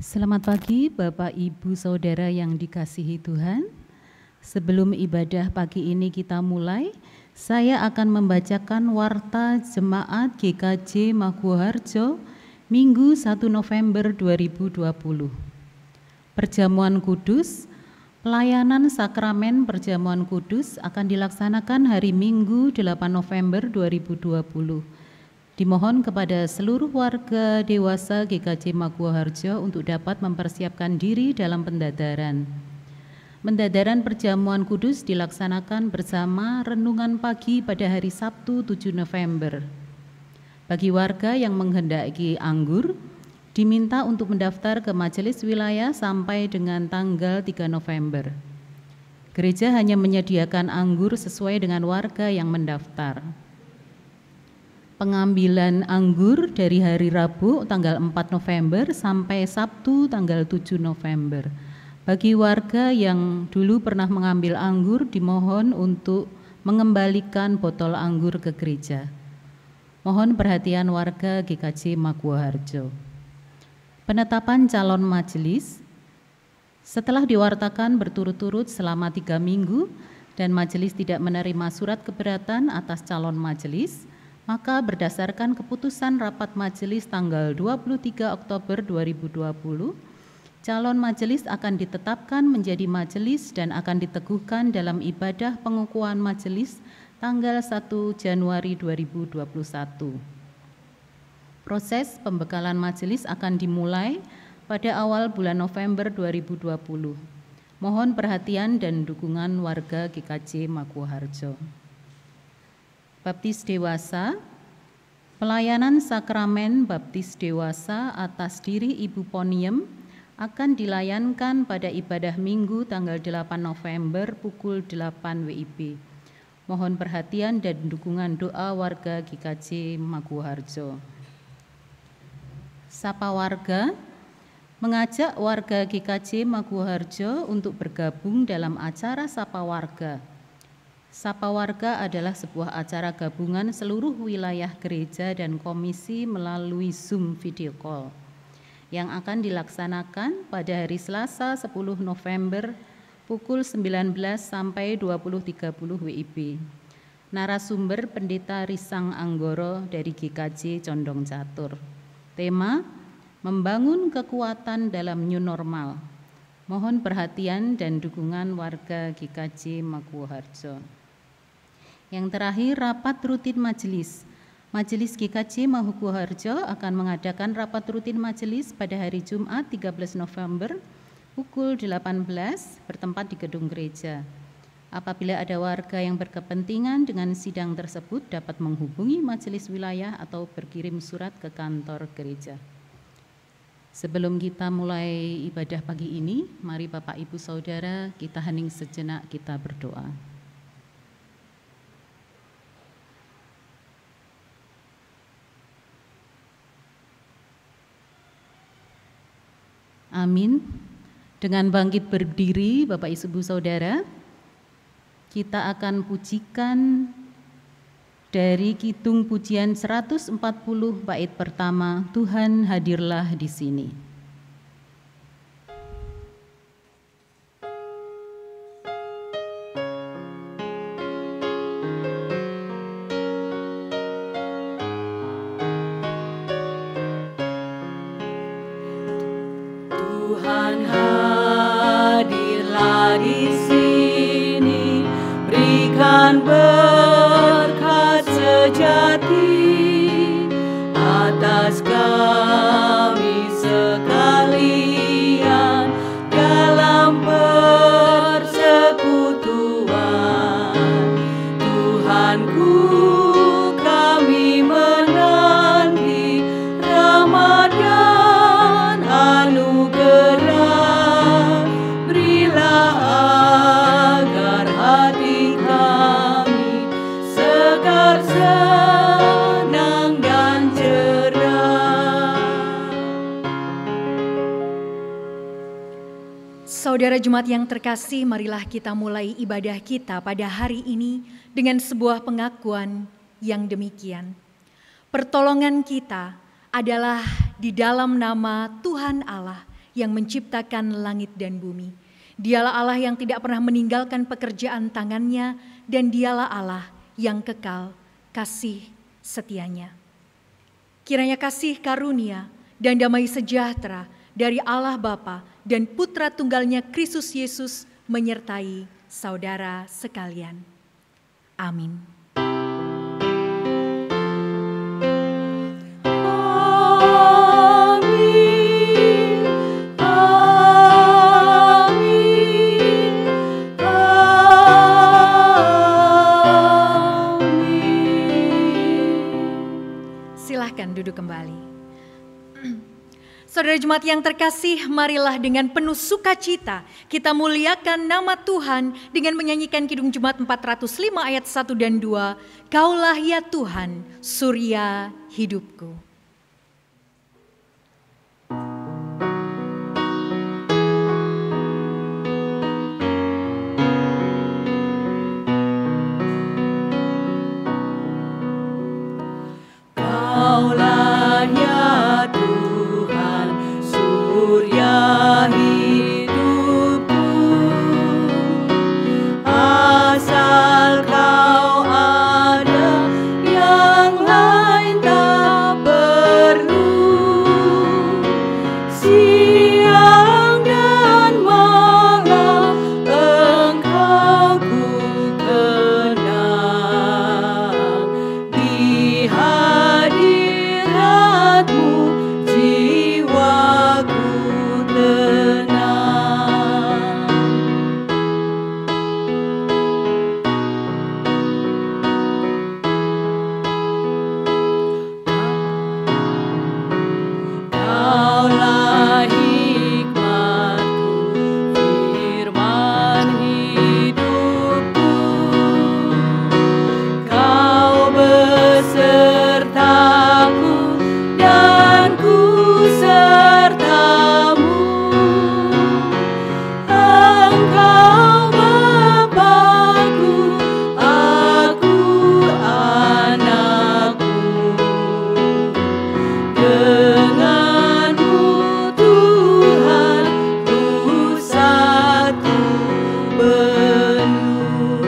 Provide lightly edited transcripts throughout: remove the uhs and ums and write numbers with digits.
Selamat pagi Bapak Ibu Saudara yang dikasihi Tuhan. Sebelum ibadah pagi ini kita mulai, saya akan membacakan warta Jemaat GKJ Maguwoharjo Minggu 1 November 2020. Perjamuan Kudus, pelayanan sakramen Perjamuan Kudus akan dilaksanakan hari Minggu 8 November 2020. Dimohon kepada seluruh warga dewasa GKJ Maguwoharjo untuk dapat mempersiapkan diri dalam pendadaran. Pendadaran Perjamuan Kudus dilaksanakan bersama renungan pagi pada hari Sabtu 7 November. Bagi warga yang menghendaki anggur, diminta untuk mendaftar ke majelis wilayah sampai dengan tanggal 3 November. Gereja hanya menyediakan anggur sesuai dengan warga yang mendaftar. Pengambilan anggur dari hari Rabu tanggal 4 November sampai Sabtu tanggal 7 November. Bagi warga yang dulu pernah mengambil anggur dimohon untuk mengembalikan botol anggur ke gereja. Mohon perhatian warga GKJ Maguwoharjo. Penetapan calon majelis. Setelah diwartakan berturut-turut selama 3 minggu dan majelis tidak menerima surat keberatan atas calon majelis, maka berdasarkan keputusan rapat majelis tanggal 23 Oktober 2020, calon majelis akan ditetapkan menjadi majelis dan akan diteguhkan dalam ibadah pengukuhan majelis tanggal 1 Januari 2021. Proses pembekalan majelis akan dimulai pada awal bulan November 2020. Mohon perhatian dan dukungan warga GKJ Maguwoharjo. Baptis dewasa, pelayanan sakramen baptis dewasa atas diri Ibu Poniem akan dilayankan pada ibadah Minggu tanggal 8 November pukul 8 WIB. Mohon perhatian dan dukungan doa warga GKJ Maguwoharjo. Sapa warga, mengajak warga GKJ Maguwoharjo untuk bergabung dalam acara Sapa Warga. Sapa Warga adalah sebuah acara gabungan seluruh wilayah gereja dan komisi melalui Zoom video call yang akan dilaksanakan pada hari Selasa 10 November pukul 19 sampai 20.30 WIB. Narasumber Pendeta Risang Anggoro dari GKJ Condong Catur. Tema, membangun kekuatan dalam new normal. Mohon perhatian dan dukungan warga GKJ Maguwoharjo. Yang terakhir, rapat rutin majelis. Majelis GKJ Maguwoharjo akan mengadakan rapat rutin majelis pada hari Jumat 13 November pukul 18 bertempat di gedung gereja. Apabila ada warga yang berkepentingan dengan sidang tersebut dapat menghubungi majelis wilayah atau berkirim surat ke kantor gereja. Sebelum kita mulai ibadah pagi ini, mari Bapak Ibu Saudara kita hening sejenak, kita berdoa. Amin. Dengan bangkit berdiri Bapak Ibu Saudara, kita akan pujikan dari Kidung Pujian 140 bait pertama, Tuhan hadirlah di sini. Tuhan hadirlah di sini, berikan berkat sejati atas kami sekalian dalam persekutuan. Tuhanku, kami menanti Ramadan anugerah, berilah agar hati kami segar, senang dan cerah. Saudara Jemaat yang terkasih, marilah kita mulai ibadah kita pada hari ini dengan sebuah pengakuan yang demikian. Pertolongan kita adalah di dalam nama Tuhan Allah yang menciptakan langit dan bumi. Dialah Allah yang tidak pernah meninggalkan pekerjaan tangannya, dan dialah Allah yang kekal kasih setianya. Kiranya kasih karunia dan damai sejahtera dari Allah Bapa dan Putra Tunggalnya Kristus Yesus menyertai saudara sekalian. Amin. Silahkan duduk kembali. Saudara jemaat yang terkasih, marilah dengan penuh sukacita kita muliakan nama Tuhan dengan menyanyikan Kidung Jemaat 405 ayat 1 dan 2. Kaulah ya Tuhan, surya hidupku. Kaulah ya Tuhan, surya hidupku. Asal Kau ada, yang lain tak perlu. Siang dan malam Engkau ku kenang. Di hadirat-Mu jiwaku tenang. Kaulah hikmat-Ku, firman hidupku. Kau besertaku dan ku sertamu. Engkau Bapa-Ku, aku anak-Mu. Dengan-Mu Tuhan ku satu penuh.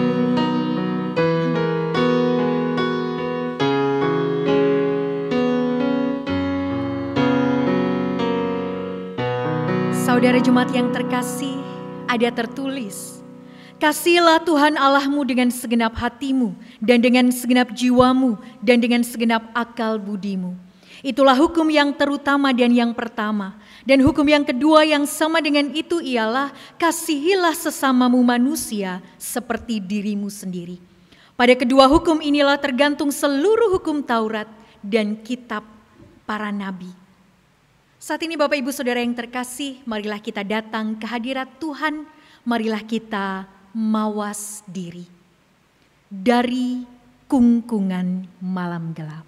Saudara jemaat yang terkasih, ada tertulis, "Kasihilah Tuhan Allahmu dengan segenap hatimu, dan dengan segenap jiwamu, dan dengan segenap akal budimu." Itulah hukum yang terutama dan yang pertama. Dan hukum yang kedua yang sama dengan itu ialah, kasihilah sesamamu manusia seperti dirimu sendiri. Pada kedua hukum inilah tergantung seluruh hukum Taurat dan kitab para nabi. Saat ini Bapak Ibu Saudara yang terkasih, marilah kita datang ke hadirat Tuhan, marilah kita mawas diri dari kungkungan malam gelap.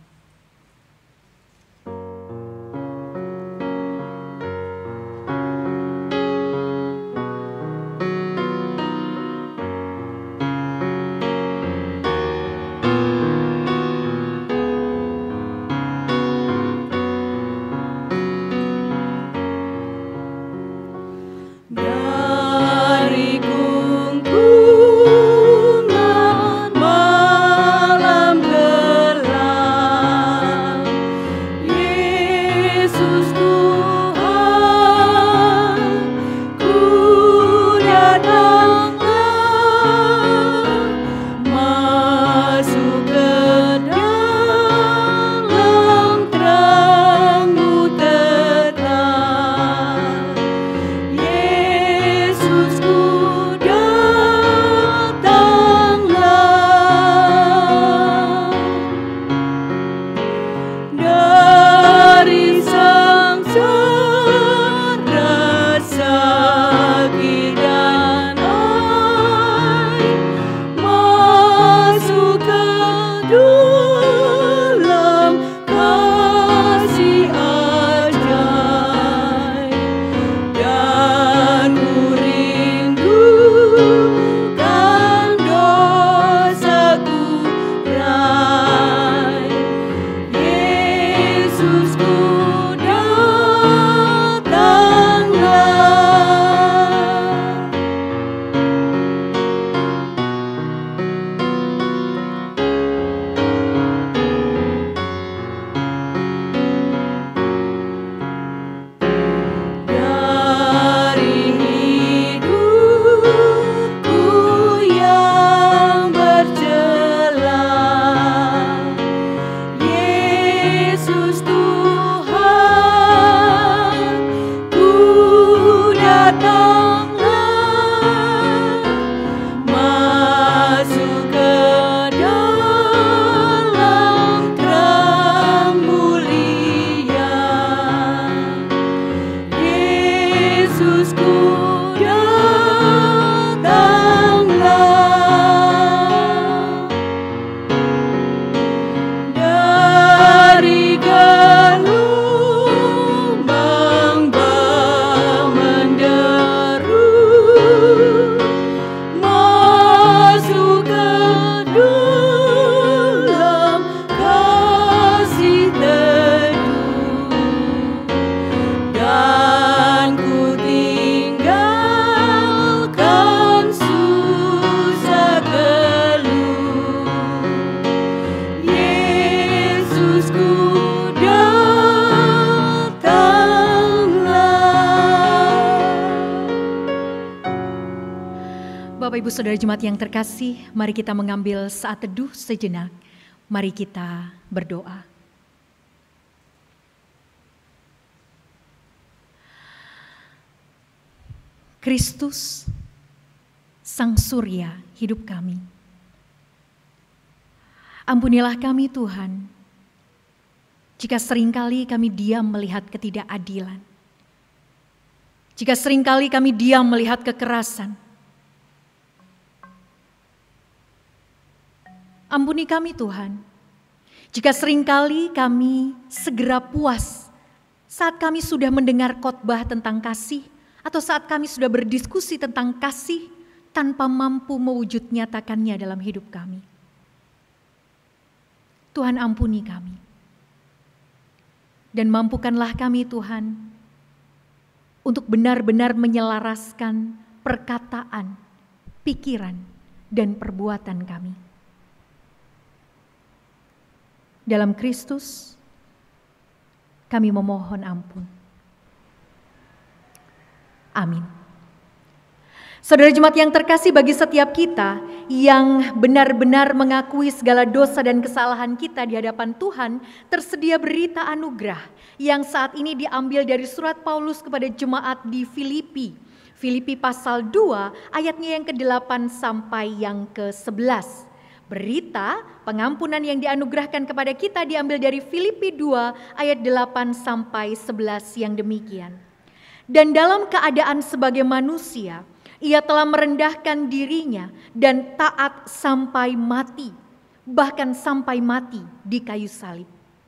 Dari kungkungan malam gelap Bapak Ibu Saudara Jemaat yang terkasih, mari kita mengambil saat teduh sejenak. Mari kita berdoa. Kristus, Sang Surya hidup kami. Ampunilah kami Tuhan, jika seringkali kami diam melihat ketidakadilan. Jika seringkali kami diam melihat kekerasan. Ampuni kami Tuhan, jika seringkali kami segera puas saat kami sudah mendengar khotbah tentang kasih, atau saat kami sudah berdiskusi tentang kasih tanpa mampu mewujud nyatakannya dalam hidup kami. Tuhan ampuni kami. Dan mampukanlah kami Tuhan untuk benar-benar menyelaraskan perkataan, pikiran, dan perbuatan kami. Dalam Kristus, kami memohon ampun. Amin. Saudara jemaat yang terkasih, bagi setiap kita yang benar-benar mengakui segala dosa dan kesalahan kita di hadapan Tuhan, tersedia berita anugerah yang saat ini diambil dari surat Paulus kepada jemaat di Filipi. Filipi pasal 2 ayatnya yang ke-8 sampai yang ke-11. Berita pengampunan yang dianugerahkan kepada kita diambil dari Filipi 2 ayat 8 sampai 11 yang demikian. Dan dalam keadaan sebagai manusia, ia telah merendahkan dirinya dan taat sampai mati, bahkan sampai mati di kayu salib.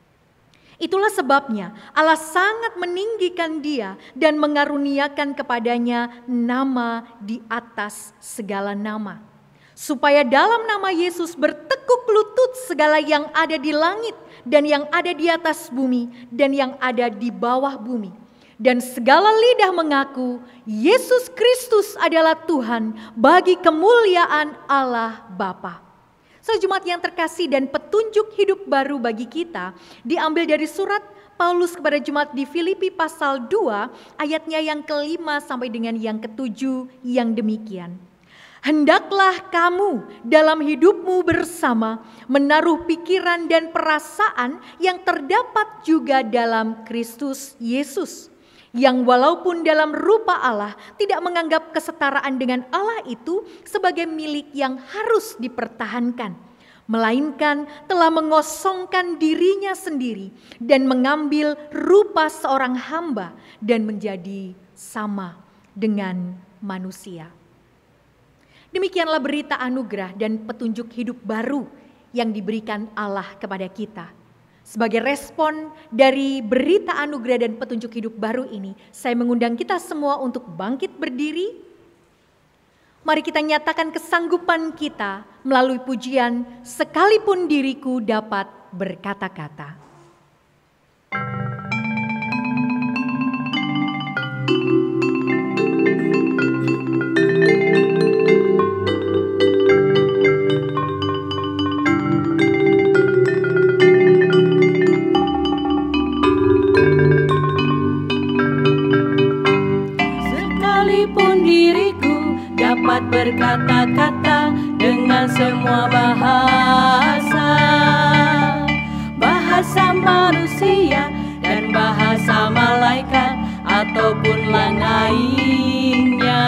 Itulah sebabnya Allah sangat meninggikan dia dan mengaruniakan kepadanya nama di atas segala nama. Supaya dalam nama Yesus bertekuk lutut segala yang ada di langit dan yang ada di atas bumi dan yang ada di bawah bumi. Dan segala lidah mengaku Yesus Kristus adalah Tuhan bagi kemuliaan Allah Bapa. Jemaat yang terkasih, dan petunjuk hidup baru bagi kita diambil dari surat Paulus kepada jemaat di Filipi pasal 2 ayatnya yang ke-5 sampai dengan yang ke-7 yang demikian. Hendaklah kamu dalam hidupmu bersama menaruh pikiran dan perasaan yang terdapat juga dalam Kristus Yesus, yang walaupun dalam rupa Allah tidak menganggap kesetaraan dengan Allah itu sebagai milik yang harus dipertahankan, melainkan telah mengosongkan dirinya sendiri dan mengambil rupa seorang hamba dan menjadi sama dengan manusia. Demikianlah berita anugerah dan petunjuk hidup baru yang diberikan Allah kepada kita. Sebagai respon dari berita anugerah dan petunjuk hidup baru ini, saya mengundang kita semua untuk bangkit berdiri. Mari kita nyatakan kesanggupan kita melalui pujian "Sekalipun Diriku Dapat Berkata-kata". Dapat berkata-kata dengan semua bahasa, bahasa manusia dan bahasa malaikat ataupun lainnya.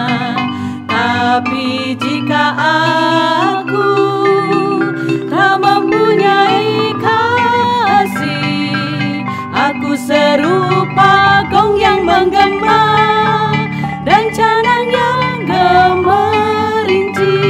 Tapi jika aku tak mempunyai kasih, aku serupa gong yang menggema dan canang yang gemerinci.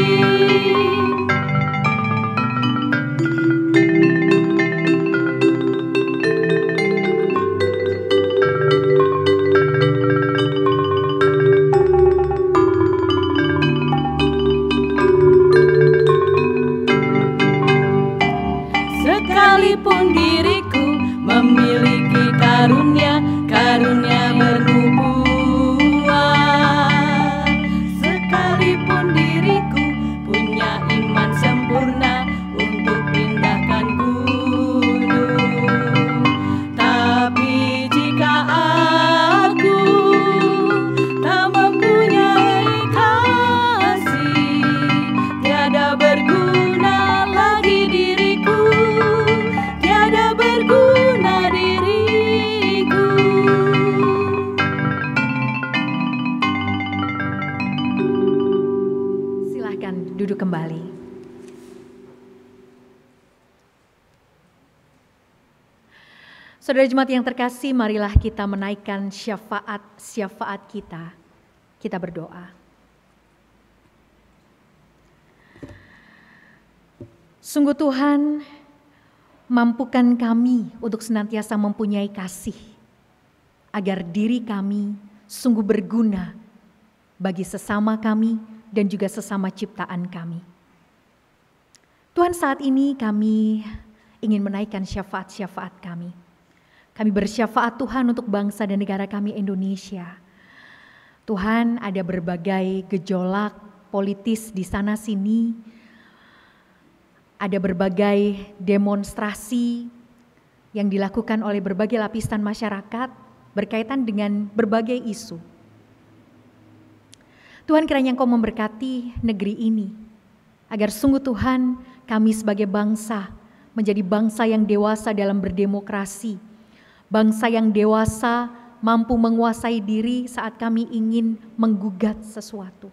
duduk kembali. Saudara jemaat yang terkasih, marilah kita menaikkan syafaat kita. Kita berdoa. Sungguh Tuhan, mampukan kami untuk senantiasa mempunyai kasih, agar diri kami sungguh berguna bagi sesama kami dan juga sesama ciptaan kami. Tuhan, saat ini kami ingin menaikkan syafaat-syafaat kami. Kami bersyafaat Tuhan untuk bangsa dan negara kami Indonesia. Tuhan, ada berbagai gejolak politis di sana sini. Ada berbagai demonstrasi yang dilakukan oleh berbagai lapisan masyarakat berkaitan dengan berbagai isu. Tuhan, kiranya Engkau memberkati negeri ini, agar sungguh Tuhan kami sebagai bangsa menjadi bangsa yang dewasa dalam berdemokrasi, bangsa yang dewasa mampu menguasai diri saat kami ingin menggugat sesuatu.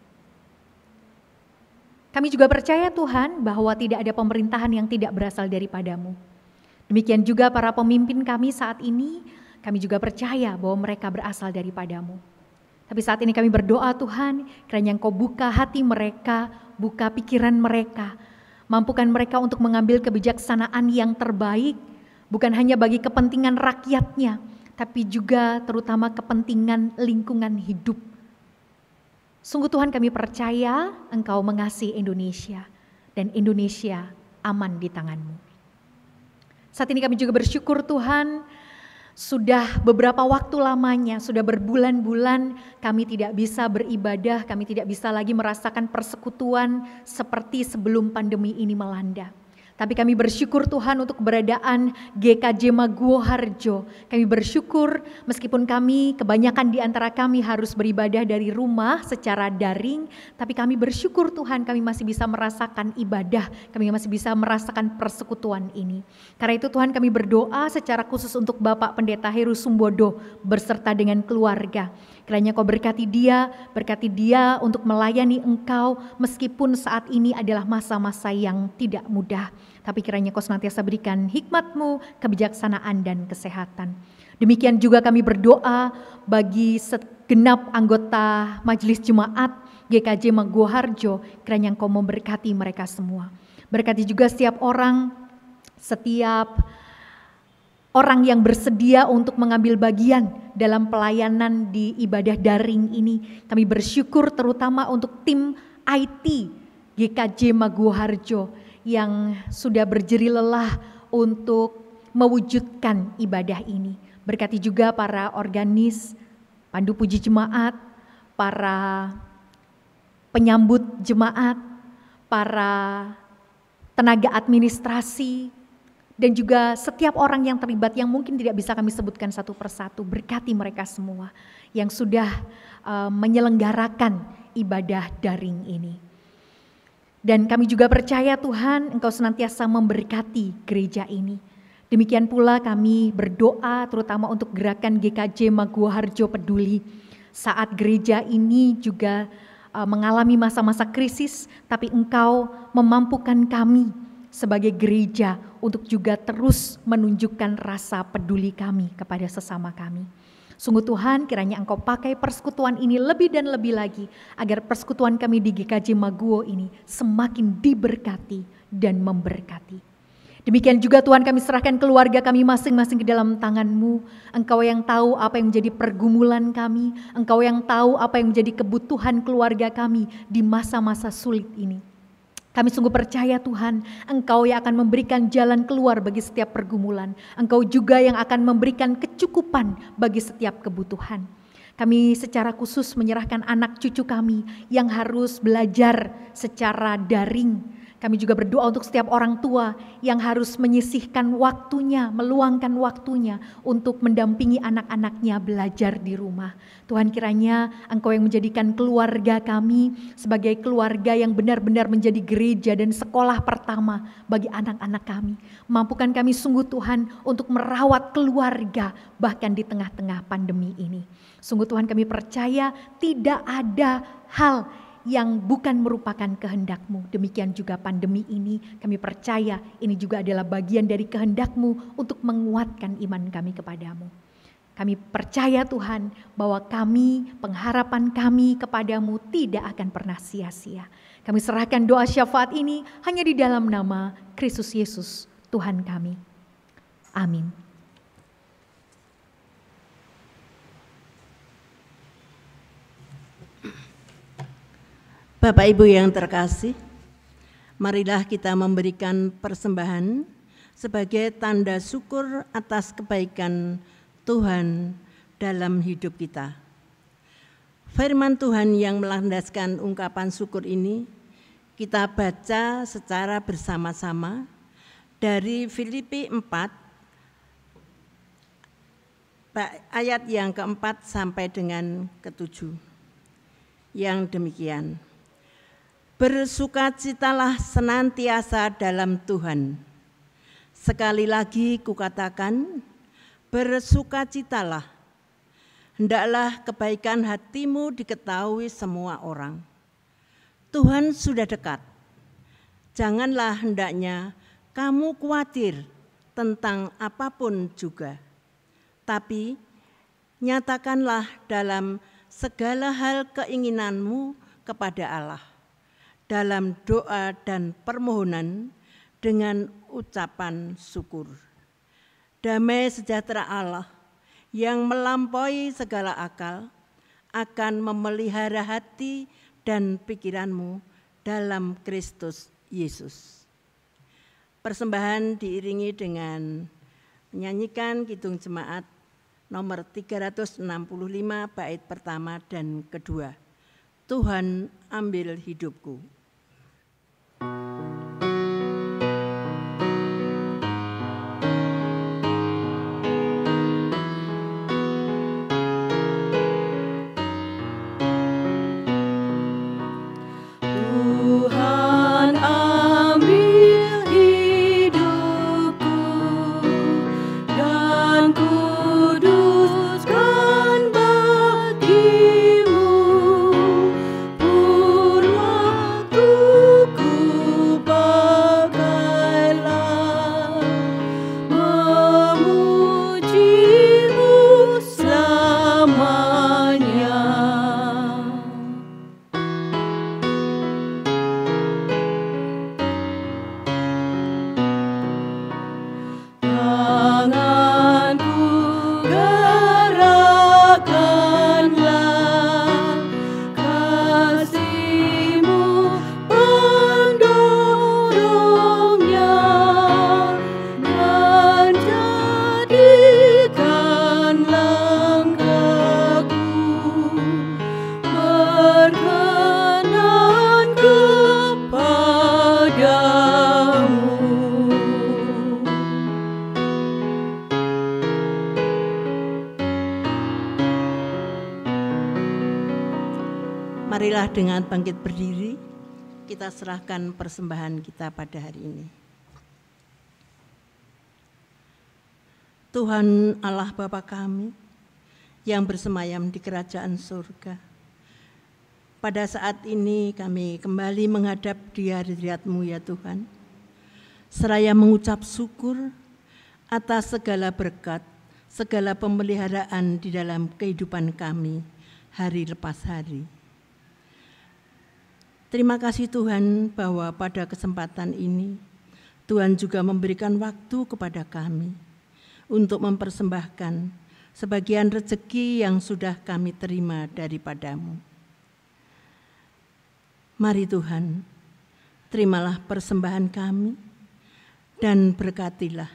Kami juga percaya Tuhan bahwa tidak ada pemerintahan yang tidak berasal daripada-Mu. Demikian juga para pemimpin kami saat ini, kami juga percaya bahwa mereka berasal daripada-Mu. Tapi saat ini kami berdoa Tuhan, kiranya Engkau buka hati mereka, buka pikiran mereka, mampukan mereka untuk mengambil kebijaksanaan yang terbaik, bukan hanya bagi kepentingan rakyatnya, tapi juga terutama kepentingan lingkungan hidup. Sungguh Tuhan, kami percaya Engkau mengasihi Indonesia dan Indonesia aman di tangan-Mu. Saat ini kami juga bersyukur Tuhan, sudah beberapa waktu lamanya, sudah berbulan-bulan kami tidak bisa beribadah, kami tidak bisa lagi merasakan persekutuan seperti sebelum pandemi ini melanda. Tapi kami bersyukur Tuhan untuk keberadaan GKJ Maguwo Harjo. Kami bersyukur meskipun kami, kebanyakan di antara kami harus beribadah dari rumah secara daring. Tapi kami bersyukur Tuhan kami masih bisa merasakan ibadah. Kami masih bisa merasakan persekutuan ini. Karena itu Tuhan kami berdoa secara khusus untuk Bapak Pendeta Heru Sumbodo berserta dengan keluarga. Kiranya Kau berkati dia untuk melayani Engkau meskipun saat ini adalah masa-masa yang tidak mudah. Tapi kiranya Kau senantiasa berikan hikmat-Mu, kebijaksanaan dan kesehatan. Demikian juga kami berdoa bagi segenap anggota Majelis Jemaat GKJ Maguwo Harjo, kiranya Engkau memberkati mereka semua. Berkati juga setiap orang yang bersedia untuk mengambil bagian dalam pelayanan di ibadah daring ini. Kami bersyukur terutama untuk tim IT GKJ Maguwo Harjo yang sudah berjerih lelah untuk mewujudkan ibadah ini. Berkati juga para organis, pandu puji jemaat, para penyambut jemaat, para tenaga administrasi, dan juga setiap orang yang terlibat yang mungkin tidak bisa kami sebutkan satu persatu. Berkati mereka semua yang sudah menyelenggarakan ibadah daring ini. Dan kami juga percaya Tuhan Engkau senantiasa memberkati gereja ini. Demikian pula kami berdoa terutama untuk gerakan GKJ Maguwo Harjo Peduli. Saat gereja ini juga mengalami masa-masa krisis, tapi Engkau memampukan kami sebagai gereja untuk juga terus menunjukkan rasa peduli kami kepada sesama kami. Sungguh Tuhan, kiranya Engkau pakai persekutuan ini lebih dan lebih lagi agar persekutuan kami di GKJ Maguwo ini semakin diberkati dan memberkati. Demikian juga Tuhan kami serahkan keluarga kami masing-masing ke dalam tangan-Mu. Engkau yang tahu apa yang menjadi pergumulan kami, Engkau yang tahu apa yang menjadi kebutuhan keluarga kami di masa-masa sulit ini. Kami sungguh percaya Tuhan, Engkau yang akan memberikan jalan keluar bagi setiap pergumulan. Engkau juga yang akan memberikan kecukupan bagi setiap kebutuhan. Kami secara khusus menyerahkan anak cucu kami yang harus belajar secara daring. Kami juga berdoa untuk setiap orang tua yang harus menyisihkan waktunya, meluangkan waktunya untuk mendampingi anak-anaknya belajar di rumah. Tuhan, kiranya Engkau yang menjadikan keluarga kami sebagai keluarga yang benar-benar menjadi gereja dan sekolah pertama bagi anak-anak kami. Mampukan kami sungguh Tuhan untuk merawat keluarga bahkan di tengah-tengah pandemi ini. Sungguh Tuhan kami percaya tidak ada hal yang bukan merupakan kehendak-Mu. Demikian juga pandemi ini, kami percaya ini juga adalah bagian dari kehendak-Mu untuk menguatkan iman kami kepadamu. Kami percaya Tuhan bahwa pengharapan kami kepadamu tidak akan pernah sia-sia. Kami serahkan doa syafaat ini hanya di dalam nama Kristus Yesus Tuhan kami. Amin. Bapak Ibu yang terkasih, marilah kita memberikan persembahan sebagai tanda syukur atas kebaikan Tuhan dalam hidup kita. Firman Tuhan yang melandaskan ungkapan syukur ini kita baca secara bersama-sama dari Filipi 4 ayat yang keempat sampai dengan ke-7 yang demikian. Bersukacitalah senantiasa dalam Tuhan. Sekali lagi kukatakan, bersukacitalah. Hendaklah kebaikan hatimu diketahui semua orang. Tuhan sudah dekat. Janganlah hendaknya kamu khawatir tentang apapun juga. Tapi nyatakanlah dalam segala hal keinginanmu kepada Allah, dalam doa dan permohonan dengan ucapan syukur. Damai sejahtera Allah yang melampaui segala akal akan memelihara hati dan pikiranmu dalam Kristus Yesus. Persembahan diiringi dengan menyanyikan Kidung Jemaat nomor 365 bait pertama dan kedua. Tuhan ambil hidupku. Marilah dengan bangkit berdiri, kita serahkan persembahan kita pada hari ini. Tuhan Allah Bapa kami yang bersemayam di kerajaan surga, pada saat ini kami kembali menghadap di hadirat-Mu ya Tuhan, seraya mengucap syukur atas segala berkat, segala pemeliharaan di dalam kehidupan kami hari lepas hari. Terima kasih Tuhan bahwa pada kesempatan ini Tuhan juga memberikan waktu kepada kami untuk mempersembahkan sebagian rezeki yang sudah kami terima daripada-Mu. Mari Tuhan, terimalah persembahan kami dan berkatilah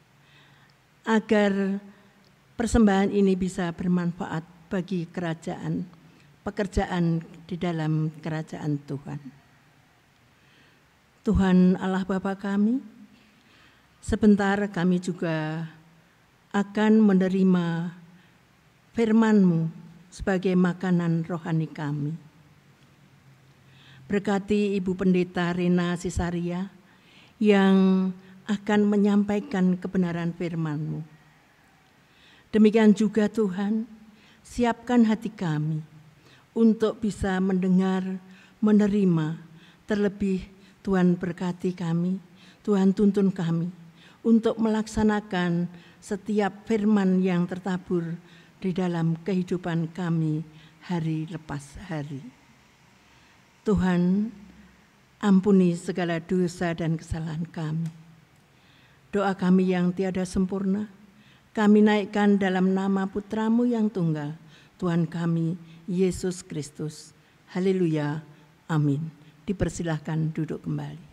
agar persembahan ini bisa bermanfaat bagi pekerjaan di dalam kerajaan Tuhan. Tuhan Allah Bapa kami, sebentar kami juga akan menerima firman-Mu sebagai makanan rohani kami. Berkati Ibu Pendeta Rena Sisaria yang akan menyampaikan kebenaran firman-Mu. Demikian juga Tuhan, siapkan hati kami untuk bisa mendengar, menerima. Terlebih Tuhan berkati kami, Tuhan tuntun kami untuk melaksanakan setiap firman yang tertabur di dalam kehidupan kami hari lepas hari. Tuhan, ampuni segala dosa dan kesalahan kami. Doa kami yang tiada sempurna, kami naikkan dalam nama Putra-Mu yang tunggal, Tuhan kami, Yesus Kristus. Haleluya, amin. Dipersilahkan duduk kembali.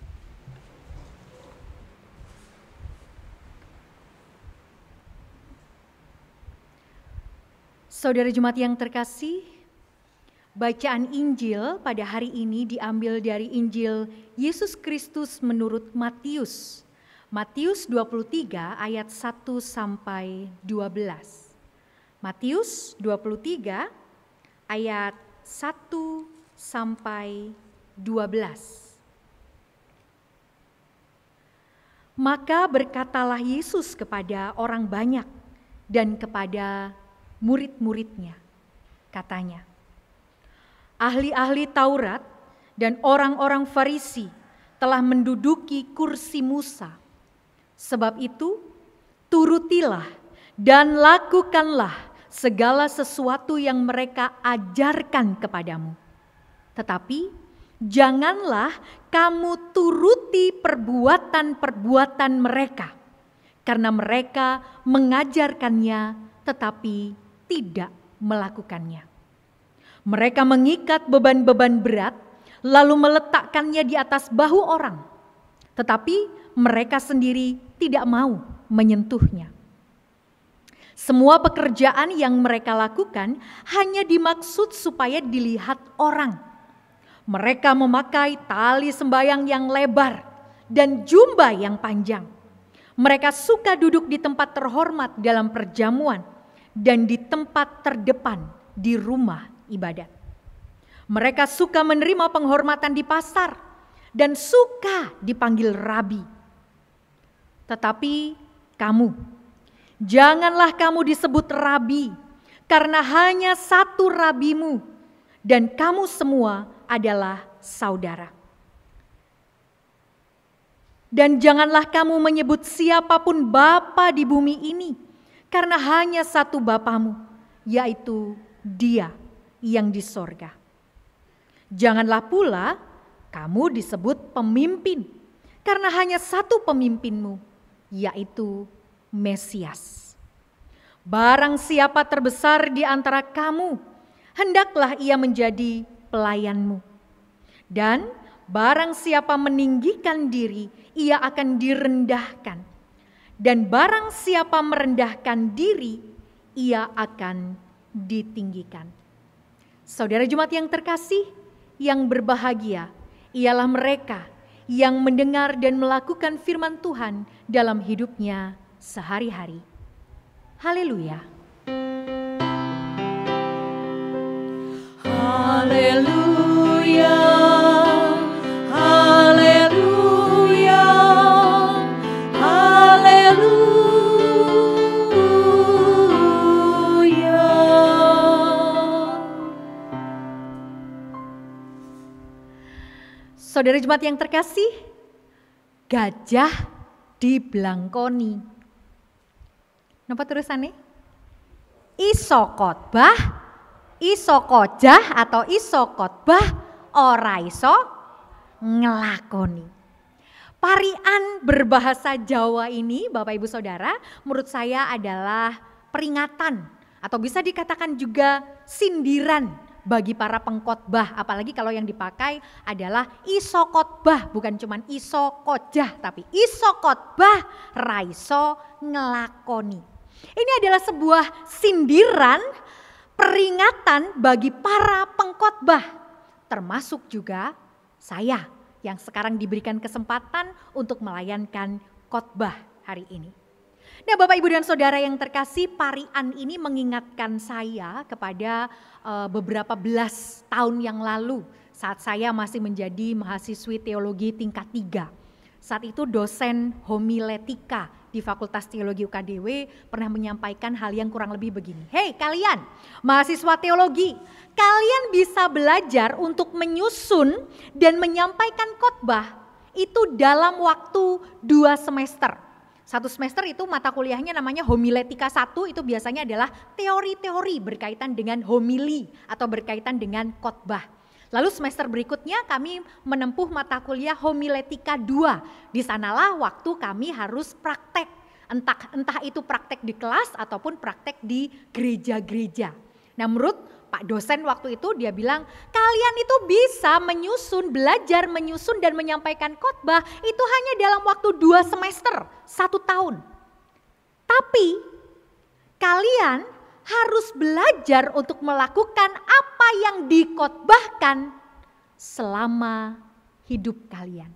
Saudara jemaat yang terkasih, bacaan Injil pada hari ini diambil dari Injil Yesus Kristus menurut Matius. Matius 23 ayat 1 sampai 12. Matius 23 ayat 1 sampai 12. Maka berkatalah Yesus kepada orang banyak dan kepada murid-muridnya, katanya, ahli-ahli Taurat dan orang-orang Farisi telah menduduki kursi Musa. Sebab itu, turutilah dan lakukanlah segala sesuatu yang mereka ajarkan kepadamu. Tetapi janganlah kamu turuti perbuatan-perbuatan mereka, karena mereka mengajarkannya tetapi tidak melakukannya. Mereka mengikat beban-beban berat, lalu meletakkannya di atas bahu orang, tetapi mereka sendiri tidak mau menyentuhnya. Semua pekerjaan yang mereka lakukan hanya dimaksud supaya dilihat orang. Mereka memakai tali sembayang yang lebar dan jubah yang panjang. Mereka suka duduk di tempat terhormat dalam perjamuan dan di tempat terdepan di rumah ibadat. Mereka suka menerima penghormatan di pasar dan suka dipanggil rabi. Tetapi kamu, janganlah kamu disebut rabi, karena hanya satu rabimu, dan kamu semua adalah saudara. Dan janganlah kamu menyebut siapapun bapa di bumi ini, karena hanya satu Bapamu, yaitu Dia yang di sorga. Janganlah pula kamu disebut pemimpin, karena hanya satu pemimpinmu, yaitu Mesias. Barang siapa terbesar di antara kamu, hendaklah ia menjadi pelayanmu. Dan barang siapa meninggikan diri, ia akan direndahkan. Dan barang siapa merendahkan diri, ia akan ditinggikan. Saudara jemaat yang terkasih, yang berbahagia ialah mereka yang mendengar dan melakukan firman Tuhan dalam hidupnya sehari-hari. Haleluya. Haleluya, haleluya, haleluya. Saudara jemaat yang terkasih, gajah diblangkoni. Napa tulisannya? Iso khotbah, iso kojah atau iso khotbah, ora iso ngelakoni. Parian berbahasa Jawa ini, Bapak Ibu Saudara, menurut saya adalah peringatan atau bisa dikatakan juga sindiran bagi para pengkhotbah, apalagi kalau yang dipakai adalah iso khotbah, bukan cuman iso kojah tapi iso khotbah, raiso ngelakoni. Ini adalah sebuah sindiran, peringatan bagi para pengkhotbah, termasuk juga saya yang sekarang diberikan kesempatan untuk melayankan khotbah hari ini. Nah, Bapak Ibu dan Saudara yang terkasih, parian ini mengingatkan saya kepada beberapa belas tahun yang lalu saat saya masih menjadi mahasiswi teologi tingkat 3. Saat itu dosen homiletika di Fakultas Teologi UKDW pernah menyampaikan hal yang kurang lebih begini. Hei kalian, mahasiswa teologi, kalian bisa belajar untuk menyusun dan menyampaikan khotbah itu dalam waktu 2 semester. 1 semester itu mata kuliahnya namanya homiletika 1, itu biasanya adalah teori-teori berkaitan dengan homili atau berkaitan dengan khotbah. Lalu semester berikutnya kami menempuh mata kuliah homiletika 2. Di sanalah waktu kami harus praktek, entah itu praktek di kelas ataupun praktek di gereja-gereja. Nah menurut Pak dosen waktu itu dia bilang, kalian itu bisa belajar menyusun dan menyampaikan khotbah itu hanya dalam waktu 2 semester, 1 tahun. Tapi kalian harus belajar untuk melakukan apa yang dikhotbahkan selama hidup kalian.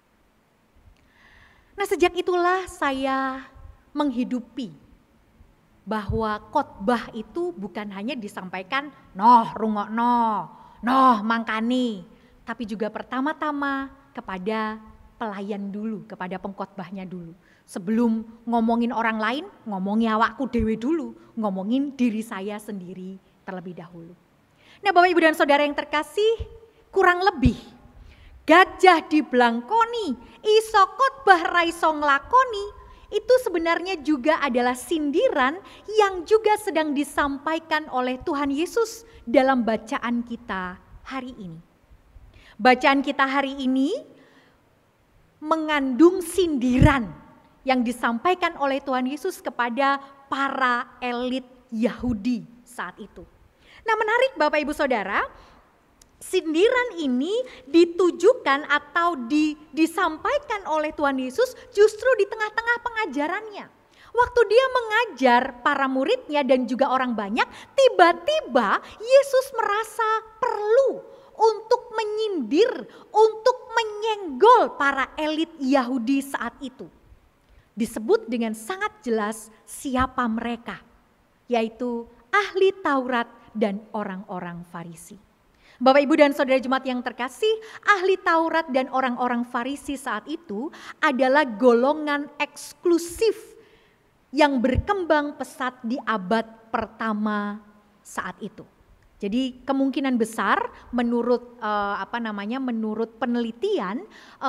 Nah sejak itulah saya menghidupi bahwa khotbah itu bukan hanya disampaikan rungokno, mangkani, tapi juga pertama-tama kepada pelayan dulu, kepada pengkhotbahnya dulu. Sebelum ngomongin orang lain, ngomongin awakku dewe dulu, ngomongin diri saya sendiri terlebih dahulu. Nah Bapak Ibu dan Saudara yang terkasih, kurang lebih gajah diblangkoni, iso khotbah raiso nglakoni, itu sebenarnya juga adalah sindiran yang juga sedang disampaikan oleh Tuhan Yesus dalam bacaan kita hari ini. Bacaan kita hari ini mengandung sindiran yang disampaikan oleh Tuhan Yesus kepada para elit Yahudi saat itu. Nah menarik Bapak Ibu Saudara, sindiran ini ditujukan atau disampaikan oleh Tuhan Yesus justru di tengah-tengah pengajarannya. Waktu dia mengajar para muridnya dan juga orang banyak, tiba-tiba Yesus merasa perlu untuk menyindir, untuk menyenggol para elit Yahudi saat itu. Disebut dengan sangat jelas siapa mereka, yaitu ahli Taurat dan orang-orang Farisi. Bapak Ibu dan Saudara jemaat yang terkasih, ahli Taurat dan orang-orang Farisi saat itu adalah golongan eksklusif yang berkembang pesat di abad pertama saat itu. Jadi kemungkinan besar menurut menurut penelitian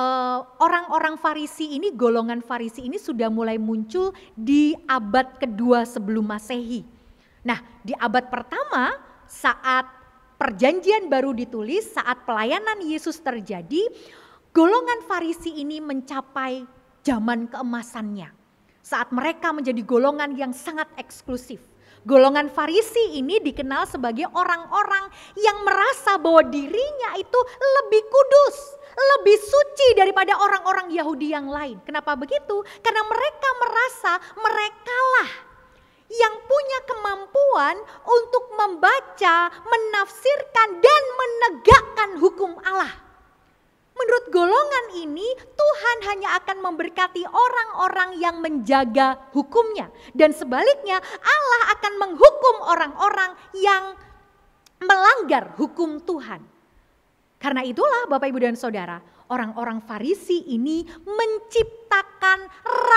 orang-orang Farisi ini, golongan Farisi ini sudah mulai muncul di abad kedua sebelum Masehi. Nah, di abad pertama saat Perjanjian Baru ditulis, saat pelayanan Yesus terjadi, golongan Farisi ini mencapai zaman keemasannya. Saat mereka menjadi golongan yang sangat eksklusif. Golongan Farisi ini dikenal sebagai orang-orang yang merasa bahwa dirinya itu lebih kudus, lebih suci daripada orang-orang Yahudi yang lain. Kenapa begitu? Karena mereka merasa merekalah yang punya kemampuan untuk membaca, menafsirkan, dan menegakkan hukum Allah. Menurut golongan ini, Tuhan hanya akan memberkati orang-orang yang menjaga hukumnya. Dan sebaliknya, Allah akan menghukum orang-orang yang melanggar hukum Tuhan. Karena itulah Bapak Ibu dan Saudara, orang-orang Farisi ini menciptakan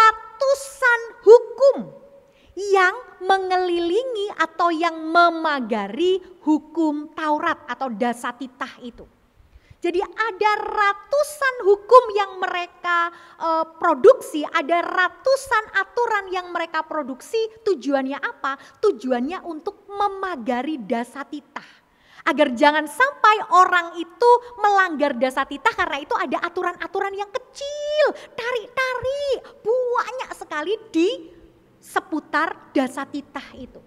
ratusan hukum yang mengelilingi atau yang memagari hukum Taurat atau dasatitah itu. Jadi ada ratusan hukum yang mereka produksi, ada ratusan aturan yang mereka produksi. Tujuannya apa? Tujuannya untuk memagari dasatitah. Agar jangan sampai orang itu melanggar dasatitah karena itu ada aturan-aturan yang kecil, tarik-tarik, banyak sekali di seputar dasatitah itu.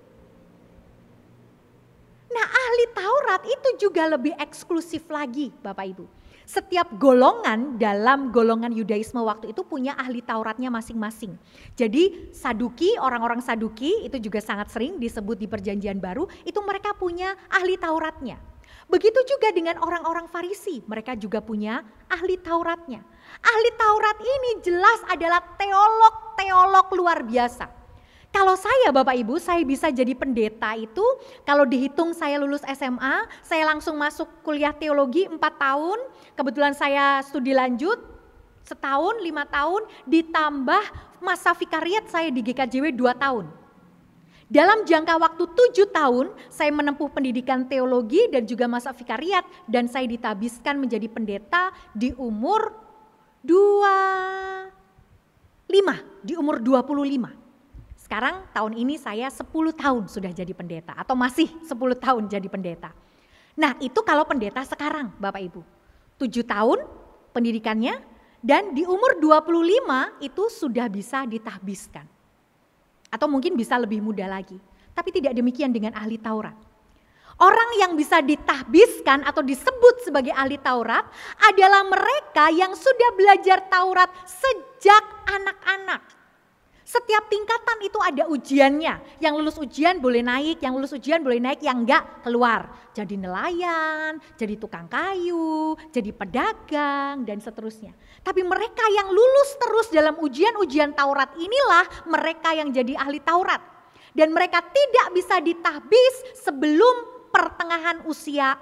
Nah, ahli Taurat itu juga lebih eksklusif lagi Bapak Ibu. Setiap golongan dalam golongan Yudaisme waktu itu punya ahli Tauratnya masing-masing. Jadi Saduki, orang-orang Saduki itu juga sangat sering disebut di Perjanjian Baru, itu mereka punya ahli Tauratnya. Begitu juga dengan orang-orang Farisi, mereka juga punya ahli Tauratnya. Ahli Taurat ini jelas adalah teolog luar biasa. Kalau saya Bapak Ibu, saya bisa jadi pendeta itu, kalau dihitung saya lulus SMA, saya langsung masuk kuliah teologi 4 tahun, kebetulan saya studi lanjut, setahun, 5 tahun, ditambah masa vikariat saya di GKJW 2 tahun. Dalam jangka waktu 7 tahun, saya menempuh pendidikan teologi dan juga masa vikariat, dan saya ditabiskan menjadi pendeta di umur 25. Sekarang tahun ini saya 10 tahun sudah jadi pendeta, atau masih 10 tahun jadi pendeta. Nah itu kalau pendeta sekarang Bapak Ibu, 7 tahun pendidikannya, dan di umur 25 itu sudah bisa ditahbiskan. Atau mungkin bisa lebih muda lagi. Tapi tidak demikian dengan ahli Taurat. Orang yang bisa ditahbiskan atau disebut sebagai ahli Taurat adalah mereka yang sudah belajar Taurat sejak anak-anak. Setiap tingkatan itu ada ujiannya. Yang lulus ujian boleh naik, yang lulus ujian boleh naik, yang enggak keluar. Jadi nelayan, jadi tukang kayu, jadi pedagang, dan seterusnya. Tapi mereka yang lulus terus dalam ujian-ujian Taurat inilah mereka yang jadi ahli Taurat. Dan mereka tidak bisa ditahbis sebelum pertengahan usia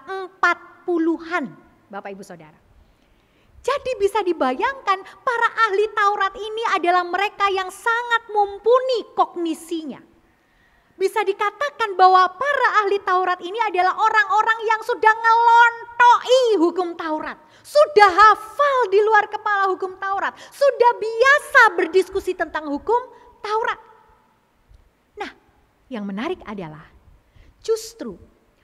40-an, Bapak Ibu Saudara. Jadi bisa dibayangkan para ahli Taurat ini adalah mereka yang sangat mumpuni kognisinya. Bisa dikatakan bahwa para ahli Taurat ini adalah orang-orang yang sudah ngelontoi hukum Taurat. Sudah hafal di luar kepala hukum Taurat. Sudah biasa berdiskusi tentang hukum Taurat. Nah, yang menarik adalah justru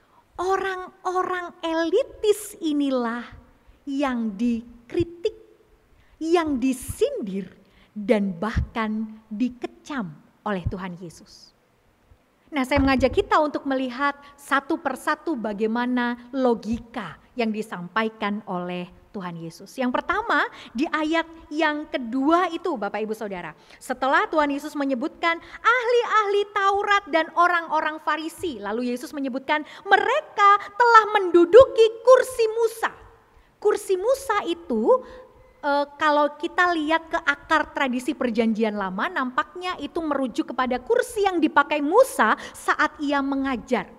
orang-orang elitis inilah yang dikritik, yang disindir, dan bahkan dikecam oleh Tuhan Yesus. Nah, saya mengajak kita untuk melihat satu persatu bagaimana logika yang disampaikan oleh Tuhan Yesus. Yang pertama, di ayat yang kedua itu Bapak Ibu Saudara. Setelah Tuhan Yesus menyebutkan ahli-ahli Taurat dan orang-orang Farisi, lalu Yesus menyebutkan mereka telah menduduki kursi Musa. Kursi Musa itu kalau kita lihat ke akar tradisi perjanjian lama, nampaknya itu merujuk kepada kursi yang dipakai Musa saat ia mengajar.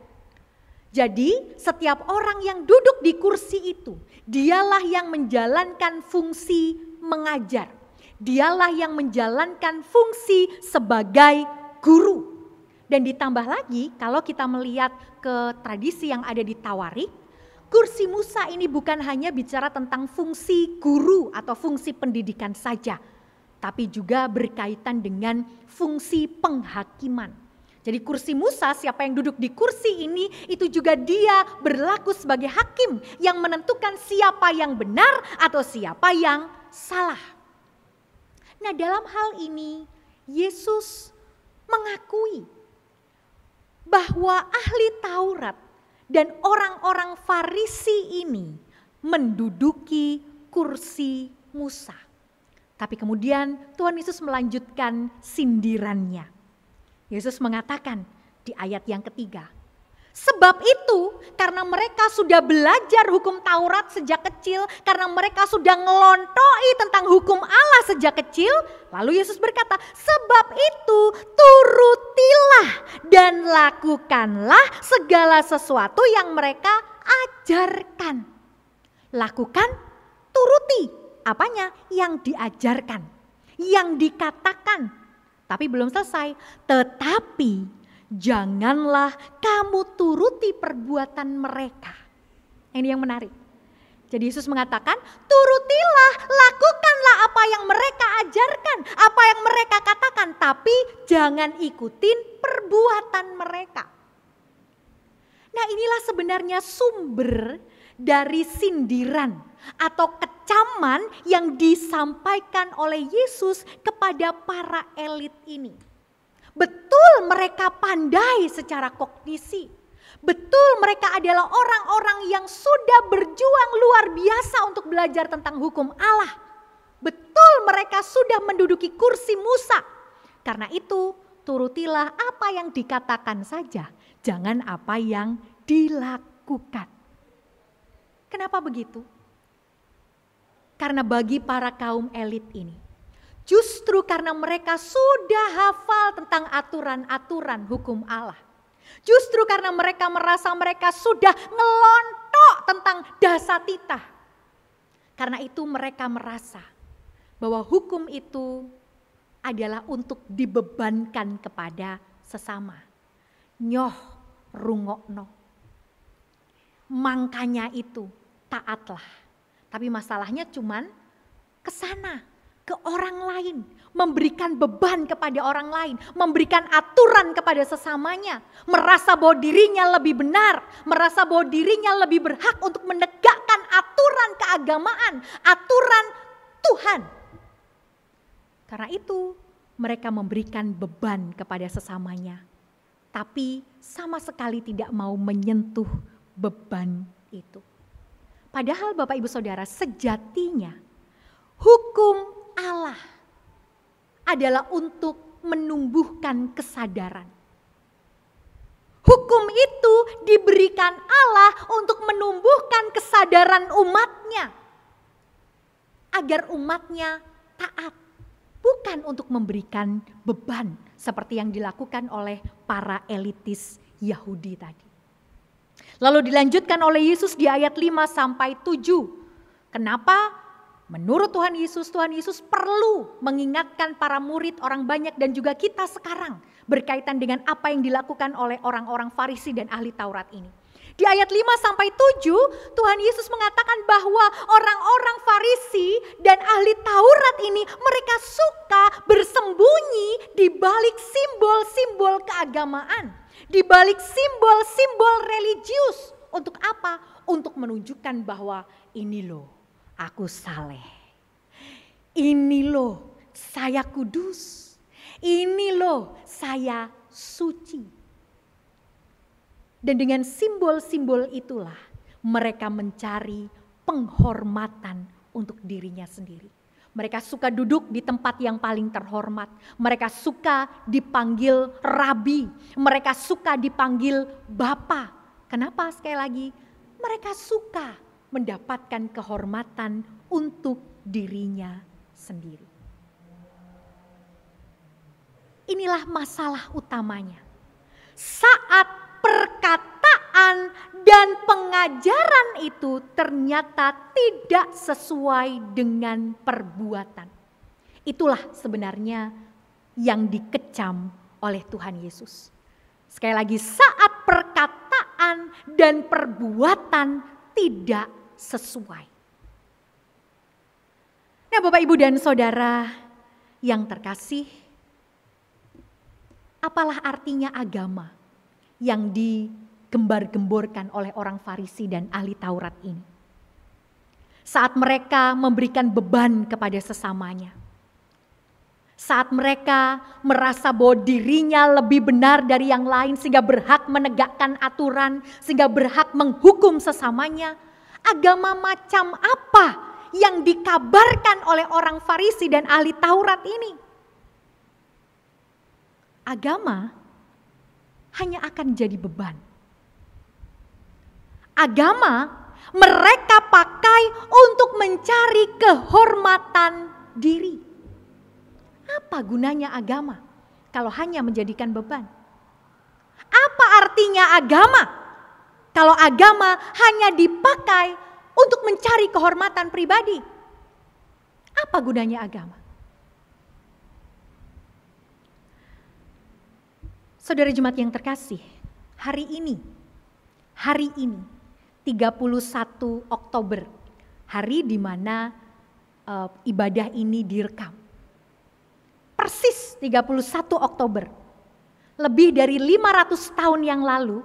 Jadi setiap orang yang duduk di kursi itu, dialah yang menjalankan fungsi mengajar. Dialah yang menjalankan fungsi sebagai guru. Dan ditambah lagi kalau kita melihat ke tradisi yang ada di Tawarik, kursi Musa ini bukan hanya bicara tentang fungsi guru atau fungsi pendidikan saja, tapi juga berkaitan dengan fungsi penghakiman. Jadi kursi Musa, siapa yang duduk di kursi ini, itu juga dia berlaku sebagai hakim yang menentukan siapa yang benar atau siapa yang salah. Nah, dalam hal ini Yesus mengakui bahwa ahli Taurat dan orang-orang Farisi ini menduduki kursi Musa. Tapi kemudian Tuhan Yesus melanjutkan sindirannya. Yesus mengatakan di ayat yang ketiga, sebab itu karena mereka sudah belajar hukum Taurat sejak kecil, karena mereka sudah ngelontoi tentang hukum Allah sejak kecil, lalu Yesus berkata, sebab itu turutilah dan lakukanlah segala sesuatu yang mereka ajarkan. Lakukan, turuti, apanya? Yang diajarkan, yang dikatakan. Tapi belum selesai, tetapi janganlah kamu turuti perbuatan mereka. Ini yang menarik. Jadi Yesus mengatakan, turutilah, lakukanlah apa yang mereka ajarkan, apa yang mereka katakan, tapi jangan ikutin perbuatan mereka. Nah, inilah sebenarnya sumber dari sindiran atau kecaman yang disampaikan oleh Yesus kepada para elit ini. Betul mereka pandai secara kognisi. Betul mereka adalah orang-orang yang sudah berjuang luar biasa untuk belajar tentang hukum Allah. Betul mereka sudah menduduki kursi Musa. Karena itu turutilah apa yang dikatakan saja, jangan apa yang dilakukan. Kenapa begitu? Karena bagi para kaum elit ini, justru karena mereka sudah hafal tentang aturan-aturan hukum Allah. Justru karena mereka merasa mereka sudah ngelontok tentang dasatita. Karena itu mereka merasa bahwa hukum itu adalah untuk dibebankan kepada sesama. Nyoh rungokno. Makanya itu taatlah. Tapi masalahnya cuman ke sana, ke orang lain, memberikan beban kepada orang lain, memberikan aturan kepada sesamanya, merasa bahwa dirinya lebih benar, merasa bahwa dirinya lebih berhak untuk menegakkan aturan keagamaan, aturan Tuhan. Karena itu mereka memberikan beban kepada sesamanya, tapi sama sekali tidak mau menyentuh beban itu. Padahal Bapak Ibu Saudara, sejatinya hukum Allah adalah untuk menumbuhkan kesadaran. Hukum itu diberikan Allah untuk menumbuhkan kesadaran umatnya. Agar umatnya taat. Bukan untuk memberikan beban seperti yang dilakukan oleh para elitis Yahudi tadi. Lalu dilanjutkan oleh Yesus di ayat 5-7. Kenapa? Menurut Tuhan Yesus perlu mengingatkan para murid, orang banyak dan juga kita sekarang berkaitan dengan apa yang dilakukan oleh orang-orang Farisi dan ahli Taurat ini. Di ayat 5-7 Tuhan Yesus mengatakan bahwa orang-orang Farisi dan ahli Taurat ini mereka suka bersembunyi di balik simbol-simbol keagamaan, di balik simbol-simbol religius. Untuk apa? Untuk menunjukkan bahwa ini loh aku saleh, ini loh saya kudus, ini loh saya suci. Dan dengan simbol-simbol itulah mereka mencari penghormatan untuk dirinya sendiri. Mereka suka duduk di tempat yang paling terhormat. Mereka suka dipanggil rabi. Mereka suka dipanggil bapa. Kenapa? Sekali lagi, mereka suka mendapatkan kehormatan untuk dirinya sendiri. Inilah masalah utamanya. Saat perkataan dan pengajaran itu ternyata tidak sesuai dengan perbuatan. Itulah sebenarnya yang dikecam oleh Tuhan Yesus. Sekali lagi, saat perkataan dan perbuatan tidak sesuai. Nah, Bapak, Ibu, dan Saudara yang terkasih, apalah artinya agama yang digembar-gemborkan oleh orang Farisi dan ahli Taurat ini? Saat mereka memberikan beban kepada sesamanya, saat mereka merasa bahwa dirinya lebih benar dari yang lain sehingga berhak menegakkan aturan, sehingga berhak menghukum sesamanya, agama macam apa yang dikabarkan oleh orang Farisi dan ahli Taurat ini? Agama hanya akan jadi beban. Agama mereka pakai untuk mencari kehormatan diri. Apa gunanya agama kalau hanya menjadikan beban? Apa artinya agama kalau agama hanya dipakai untuk mencari kehormatan pribadi? Apa gunanya agama? Saudara jemaat yang terkasih, hari ini 31 Oktober, hari di mana ibadah ini direkam. Persis 31 Oktober, lebih dari 500 tahun yang lalu,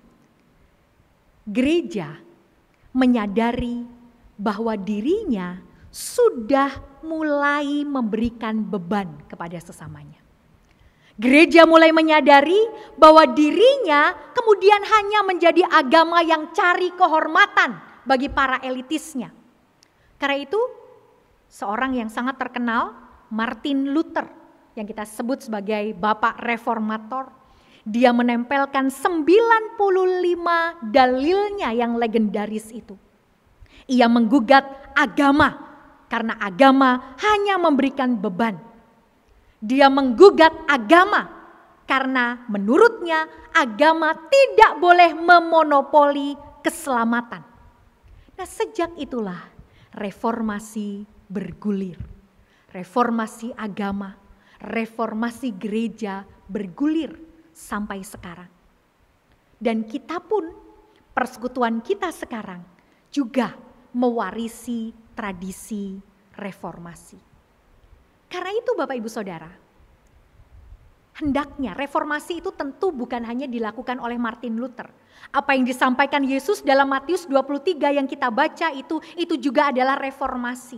gereja menyadari bahwa dirinya sudah mulai memberikan beban kepada sesamanya. Gereja mulai menyadari bahwa dirinya kemudian hanya menjadi agama yang cari kehormatan bagi para elitisnya. Karena itu, seorang yang sangat terkenal, Martin Luther, yang kita sebut sebagai Bapak Reformator, dia menempelkan 95 dalilnya yang legendaris itu. Ia menggugat agama karena agama hanya memberikan beban. Dia menggugat agama karena menurutnya agama tidak boleh memonopoli keselamatan. Nah, sejak itulah reformasi bergulir. Reformasi agama, Reformasi gereja bergulir sampai sekarang. Dan kita pun, persekutuan kita sekarang juga mewarisi tradisi reformasi. Karena itu Bapak Ibu Saudara, hendaknya reformasi itu tentu bukan hanya dilakukan oleh Martin Luther. Apa yang disampaikan Yesus dalam Matius 23 yang kita baca itu juga adalah reformasi.